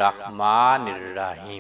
बिस्मिल्लाहिर्रहमानिर्रहीम।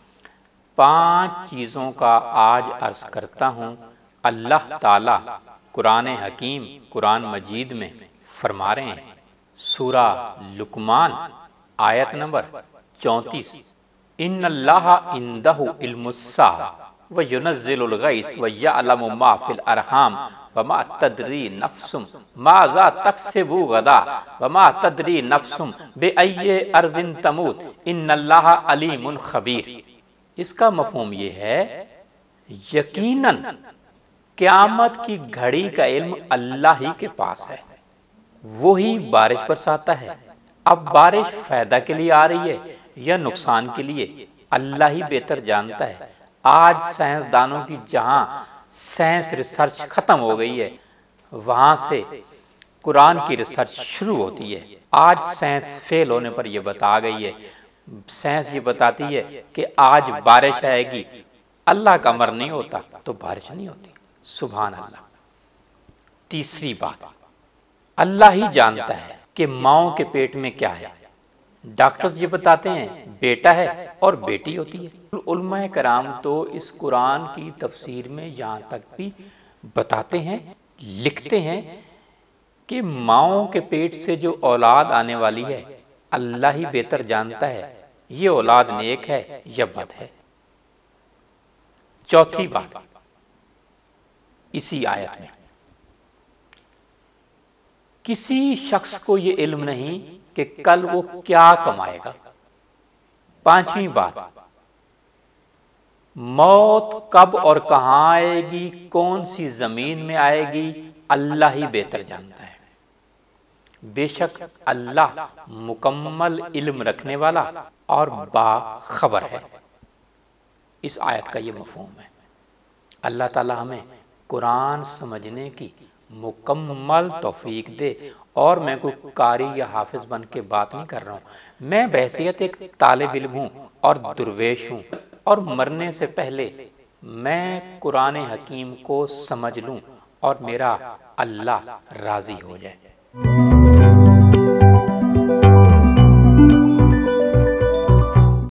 5 चीज़ों का आज अर्ज़ करता हूँ। अल्लाह ताला कुरान हकीम कुरान मजीद में फरमा रहे हैं, सूरा लुकमान आयत नंबर 34, इन्नल्लाहा इंदहु इल्मुस्साअ व युनज़्ज़िलुल गैस व यअलमु मा फिल अरहाम व मा तदरी नफ्सुम माज़ा तक्सिबु गदा व मा तदरी नफ्सुम बिअय्यि अर्ज़िन तमूत इन्नल्लाहा अलीमुन खबीर। इसका मफ़हूम ये है, यकीनन क़यामत की घड़ी का इल्म अल्लाह ही के पास है, वो ही बारिश बरसाता है। अब बारिश फायदा के लिए आ रही है या नुकसान के लिए, अल्लाह ही बेहतर जानता है। आज साइंसदानों की जहां साइंस रिसर्च खत्म हो गई है, वहां से कुरान की रिसर्च शुरू होती है। आज साइंस फेल होने पर यह बता गई है, साइंस ये बताती है कि आज बारिश आएगी। अल्लाह का अमर नहीं होता तो बारिश नहीं होती। सुभान अल्लाह। तीसरी बात, अल्लाह ही जानता है कि माओ के पेट में क्या है। डॉक्टर्स ये बताते हैं बेटा है और बेटी होती है। उलमाए कराम तो इस कुरान की तफसीर में यहाँ तक भी बताते हैं, लिखते हैं कि माओ के पेट से जो औलाद आने वाली है, अल्लाह ही बेहतर जानता है ये औलाद नेक है या बद है। चौथी बात, इसी आयत में किसी शख्स को ये इल्म नहीं कि कल वो क्या कमाएगा। पांचवी बात, मौत कब और कहां आएगी, कौन सी जमीन में आएगी, अल्लाह ही बेहतर जानता है। बेशक अल्लाह मुकम्मल इल्म रखने वाला और बाखबर है। इस आयत का ये मफ़हूम है। अल्लाह ताला हमें कुरान समझने की मुकम्मल तौफीक दे। और मैं कोई कारी या हाफिज बन के बात नहीं कर रहा हूँ, मैं बहैसियत एक तालिब इल्म हूँ और दुर्वेश हूँ, और मरने से पहले मैं कुरान हकीम को समझ लूँ और मेरा अल्लाह राज़ी हो जाए।